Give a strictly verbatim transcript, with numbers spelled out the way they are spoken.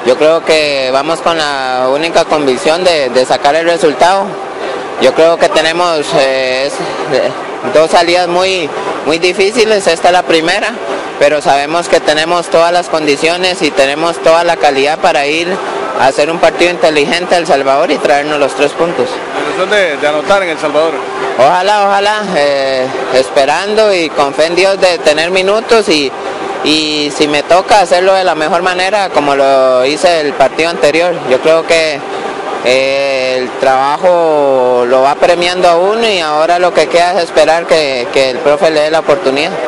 Yo creo que vamos con la única convicción de, de sacar el resultado. Yo creo que tenemos eh, es, eh, dos salidas muy, muy difíciles, esta es la primera, pero sabemos que tenemos todas las condiciones y tenemos toda la calidad para ir a hacer un partido inteligente a El Salvador y traernos los tres puntos. ¿La ilusión de, de anotar en El Salvador? Ojalá, ojalá, eh, esperando y con fe en Dios de tener minutos y, y si me toca hacerlo de la mejor manera como lo hice el partido anterior. Yo creo que eh, el trabajo lo va premiando a uno y ahora lo que queda es esperar que, que el profe le dé la oportunidad.